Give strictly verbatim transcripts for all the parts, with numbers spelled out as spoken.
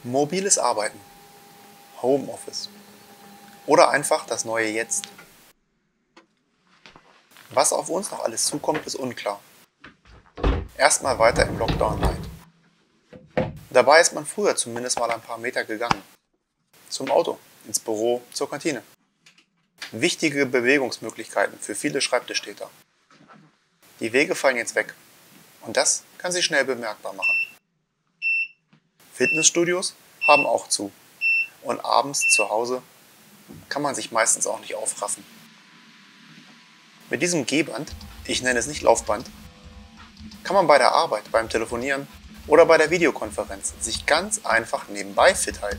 Mobiles Arbeiten, Homeoffice oder einfach das neue Jetzt. Was auf uns noch alles zukommt, ist unklar. Erstmal weiter im Lockdown light. Dabei ist man früher zumindest mal ein paar Meter gegangen. Zum Auto, ins Büro, zur Kantine. Wichtige Bewegungsmöglichkeiten für viele Schreibtischtäter. Die Wege fallen jetzt weg und das kann sich schnell bemerkbar machen. Fitnessstudios haben auch zu und abends zu Hause kann man sich meistens auch nicht aufraffen. Mit diesem Gehband, ich nenne es nicht Laufband, kann man bei der Arbeit, beim Telefonieren oder bei der Videokonferenz sich ganz einfach nebenbei fit halten.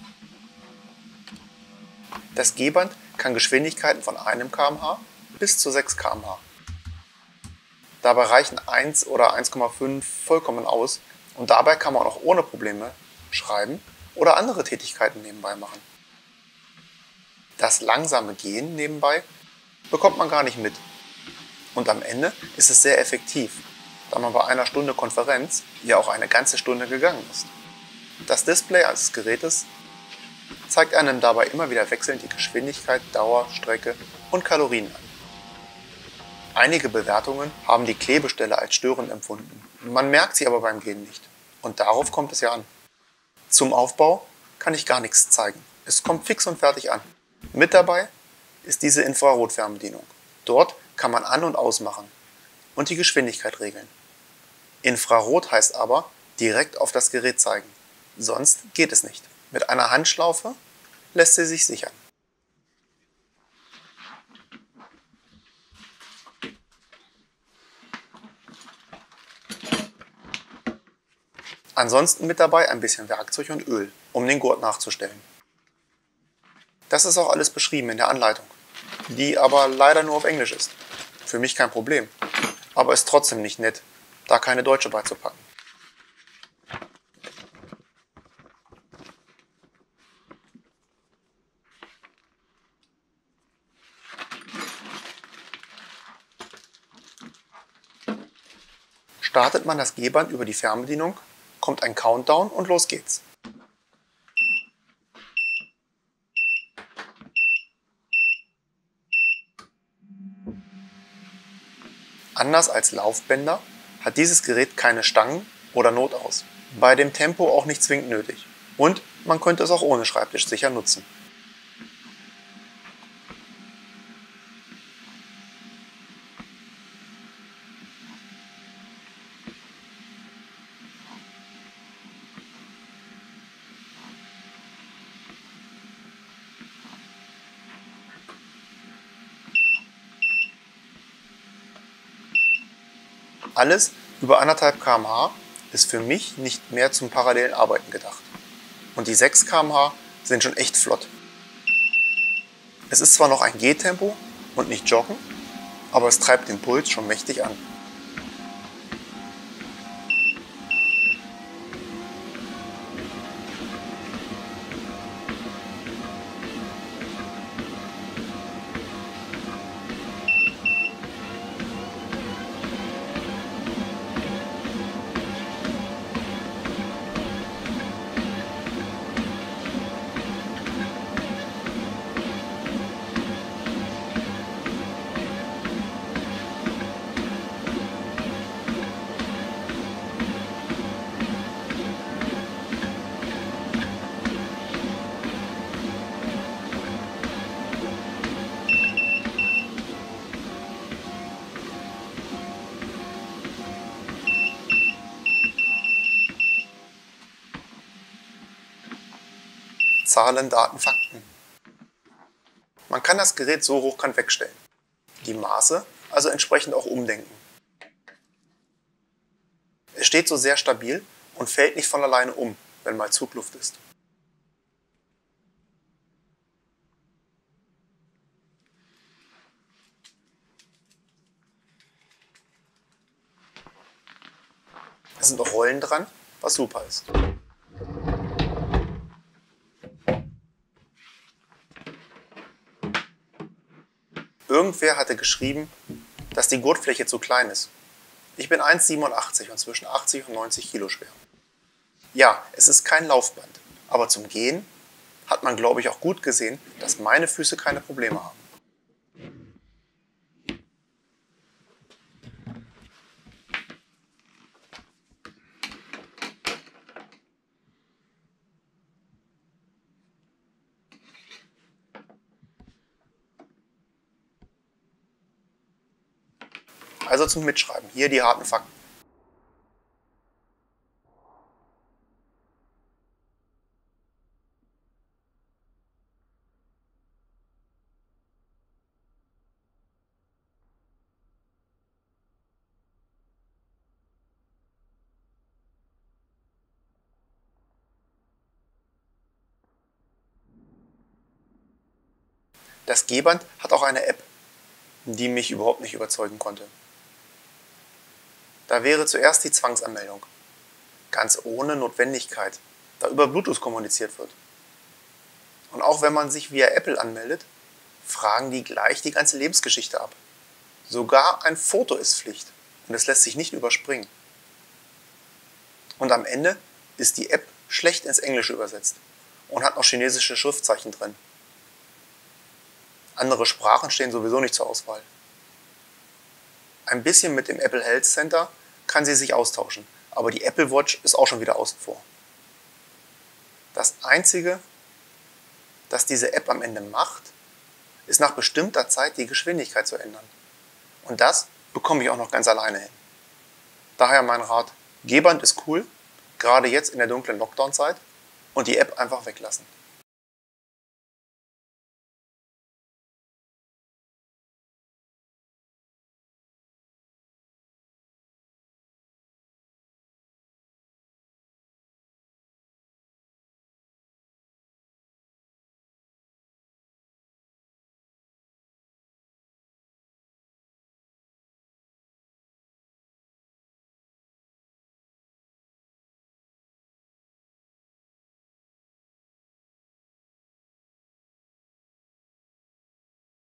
Das Gehband kann Geschwindigkeiten von einem Kilometer pro Stunde bis zu sechs Kilometer pro Stunde. Dabei reichen eins oder eins Komma fünf vollkommen aus und dabei kann man auch ohne Probleme schreiben oder andere Tätigkeiten nebenbei machen. Das langsame Gehen nebenbei bekommt man gar nicht mit. Und am Ende ist es sehr effektiv, da man bei einer Stunde Konferenz ja auch eine ganze Stunde gegangen ist. Das Display des Gerätes zeigt einem dabei immer wieder wechselnd die Geschwindigkeit, Dauer, Strecke und Kalorien an. Einige Bewertungen haben die Klebestelle als störend empfunden. Man merkt sie aber beim Gehen nicht. Und darauf kommt es ja an. Zum Aufbau kann ich gar nichts zeigen. Es kommt fix und fertig an. Mit dabei ist diese Infrarotfernbedienung. Dort kann man an- und ausmachen und die Geschwindigkeit regeln. Infrarot heißt aber direkt auf das Gerät zeigen. Sonst geht es nicht. Mit einer Handschlaufe lässt sie sich sichern. Ansonsten mit dabei ein bisschen Werkzeug und Öl, um den Gurt nachzustellen. Das ist auch alles beschrieben in der Anleitung, die aber leider nur auf Englisch ist. Für mich kein Problem, aber ist trotzdem nicht nett, da keine deutsche beizupacken. Startet man das Gehband über die Fernbedienung, kommt ein Countdown und los geht's. Anders als Laufbänder hat dieses Gerät keine Stangen oder Notaus. Bei dem Tempo auch nicht zwingend nötig. Und man könnte es auch ohne Schreibtisch sicher nutzen. Alles über anderthalb Kilometer pro Stunde ist für mich nicht mehr zum parallelen Arbeiten gedacht. Und die sechs Kilometer pro Stunde sind schon echt flott. Es ist zwar noch ein Gehtempo und nicht Joggen, aber es treibt den Puls schon mächtig an. Zahlen, Daten, Fakten. Man kann das Gerät so hochkant wegstellen. Die Maße also entsprechend auch umdenken. Es steht so sehr stabil und fällt nicht von alleine um, wenn mal Zugluft ist. Es sind auch Rollen dran, was super ist. Irgendwer hatte geschrieben, dass die Gurtfläche zu klein ist. Ich bin eins Komma siebenundachtzig und zwischen achtzig und neunzig Kilo schwer. Ja, es ist kein Laufband, Aber zum Gehen hat man, glaube ich, auch gut gesehen, dass meine Füße keine Probleme haben. Also zum Mitschreiben, hier die harten Fakten. Das G-Band hat auch eine App, die mich überhaupt nicht überzeugen konnte. Da wäre zuerst die Zwangsanmeldung, ganz ohne Notwendigkeit, da über Bluetooth kommuniziert wird. Und auch wenn man sich via Apple anmeldet, fragen die gleich die ganze Lebensgeschichte ab. Sogar ein Foto ist Pflicht und es lässt sich nicht überspringen. Und am Ende ist die App schlecht ins Englische übersetzt und hat noch chinesische Schriftzeichen drin. Andere Sprachen stehen sowieso nicht zur Auswahl. Ein bisschen mit dem Apple Health Center kann sie sich austauschen, aber die Apple Watch ist auch schon wieder außen vor. Das Einzige, das diese App am Ende macht, ist nach bestimmter Zeit die Geschwindigkeit zu ändern. Und das bekomme ich auch noch ganz alleine hin. Daher mein Rat, G-Band ist cool, gerade jetzt in der dunklen Lockdown-Zeit, und die App einfach weglassen.